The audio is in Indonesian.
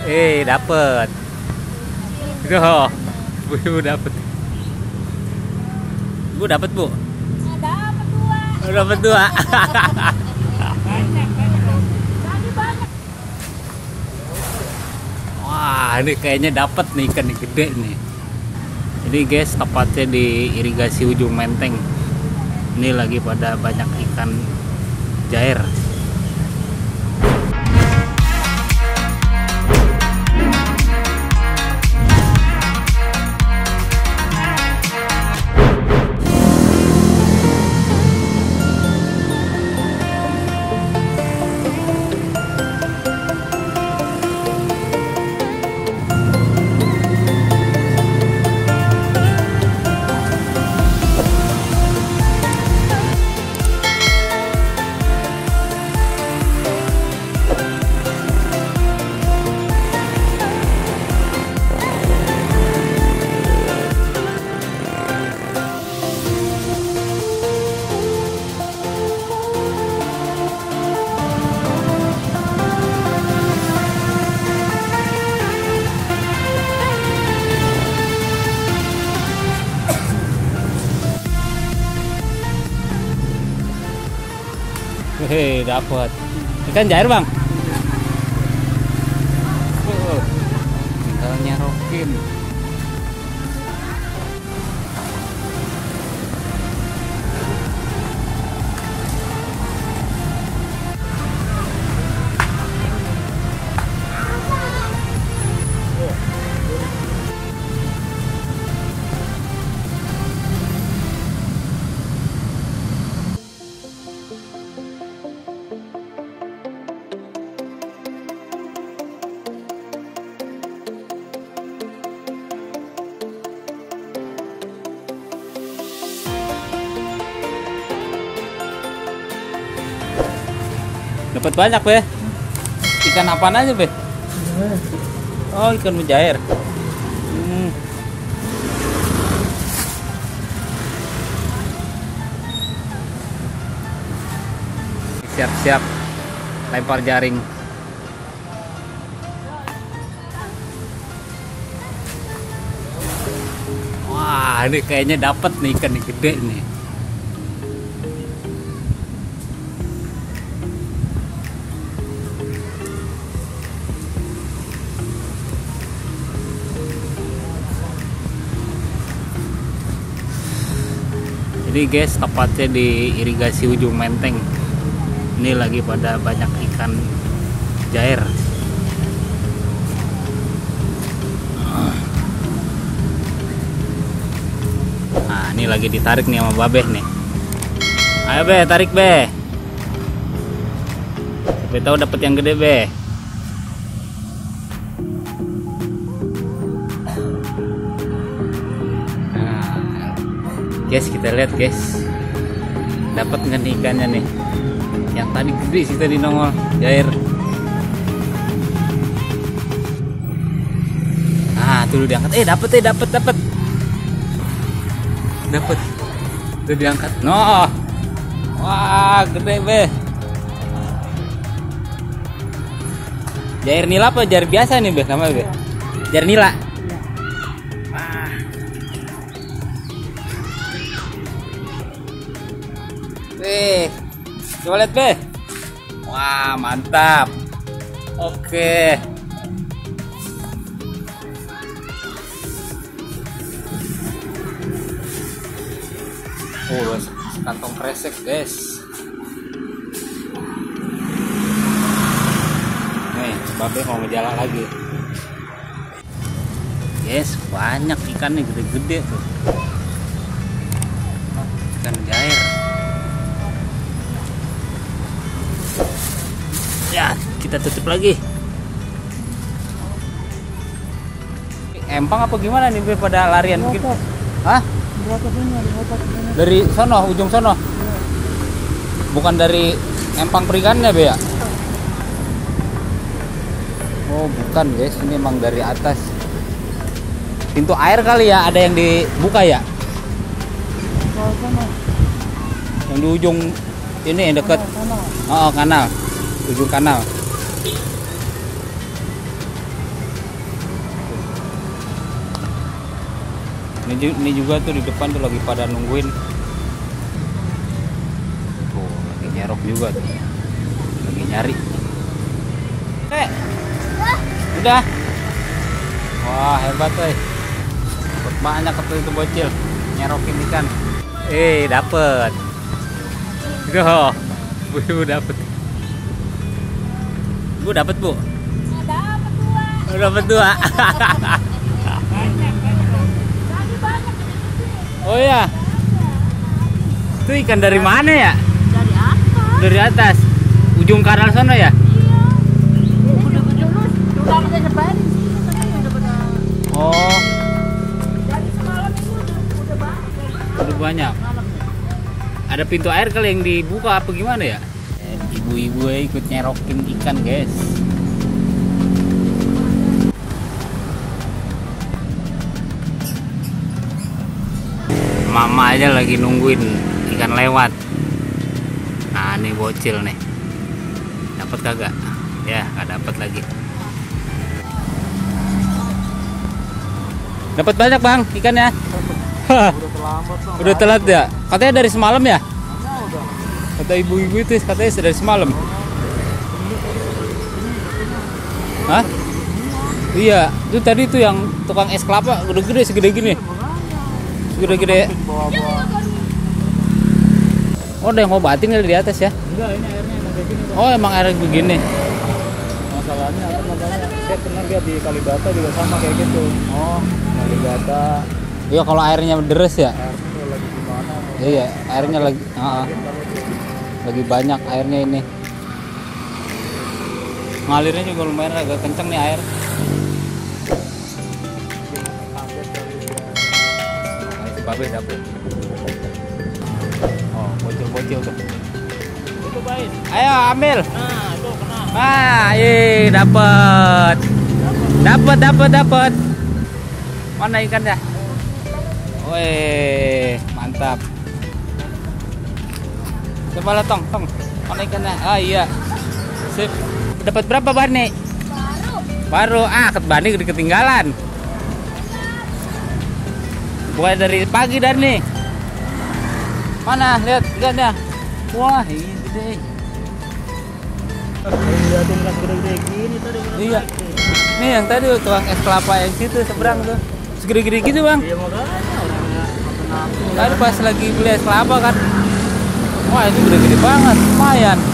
Dapet. Tuh, ibu dapet. Bu dapet bu. Dapat dua. Dapet dua. Wah, ini kayaknya dapet nih ikan nih, gede nih. Ini guys, tepatnya di irigasi Ujung Menteng. Ini lagi pada banyak ikan jair. Dapat ikan jair bang. Tinggal nyerokin. Dapat banyak be. Ikan apaan aja be? Oh, ikan mujair. Siap-siap lempar jaring. Wah, ini kayaknya dapat nih ikan nih, gede nih. Jadi guys, tepatnya di irigasi Ujung Menteng. Ini lagi pada banyak ikan jair. Nah, ini lagi ditarik nih sama Babeh nih. Ayo be, tarik be. Siapa tahu dapat yang gede be. Guys, kita lihat guys, dapat nggak nih ikannya nih? Yang tadi gede sih tadi nongol jair. Nah, tuh diangkat. Dapat. Tuh diangkat. No, wah gede be. Jair nila apa jair biasa nih be? Sama be? Jair nila. Coba lihat be. Wah, mantap. Oke. Oh, kantong kresek guys. Nih, Babe mau ngejalan lagi. Guys, banyak ikan nih, gede-gede tuh. Ikan jair. Ya, kita tutup lagi. Empang apa gimana nih pada larian begitu? Hah? Dari sono, ujung sono. Bukan dari empang perikannya be ya? Oh, bukan guys, ini emang dari atas. Pintu air kali ya, ada yang dibuka ya? Yang di ujung ini yang dekat. Oh, kanal. Ujung kanal. Ini juga tuh di depan tuh lagi pada nungguin. Tuh lagi nyerok juga tuh. Lagi nyari. Udah. Wah hebat dapat banyak itu bocil nyerokin ikan. Dapet. Tuh, bu dapet. Bu dapet bu. Dapat 2. Oh ya. Itu ikan dari mana ya? Dari atas. Dari atas. Ujung kanal sana ya? Iya. Udah kita sebarin sih, udah pada. Oh, Dari semalam itu udah banyak. udah banyak. Ada pintu air kali yang dibuka apa gimana ya? Ibu-ibu ikut nyerokin ikan, guys. Mama aja lagi nungguin ikan lewat. Nah, ini bocil nih. Dapat kagak? Ya, nggak dapat lagi. Dapat banyak, Bang, ikannya. Udah telat ya? Katanya dari semalam ya? Kata ibu-ibu itu katanya dari semalam. Hah? Iya, itu tadi tuh yang tukang es kelapa gede-gede segede gini. Segede-gede. Oh, ada yang ngobatin kali di atas ya? Enggak, ini airnya emang kayak gini. Oh, emang air begini. Masalahnya apa namanya? Saya pernah lihat di Kalibata juga sama kayak gitu. Oh, Kalibata iya kalau airnya deres ya? airnya lagi gimana? Iya, airnya lagi lagi banyak airnya ini. Ngalirnya juga lumayan agak kenceng nih air. Si babe dapet. Oh, bocil-bocil tuh. Itu baik. Ayo ambil. Nah, itu kena. Dapat. Mana ikannya? Wih, mantap. Coba lah tong. Mana ikannya? Ah iya. Sip. Dapat berapa Bani? Baru. Bani ketinggalan. Bukan dari pagi dan nih. Mana? Lihat ikannya. Wah, ini gede. Lihatin kan gede-gede gini tadi. Iya. Nih yang tadi tukang es kelapa yang situ seberang tuh. Segede-gede gitu, Bang. Iya makanya orangnya kenapa? Tadi pas lagi beli es kelapa kan. Wah, itu gede-gede banget. Lumayan.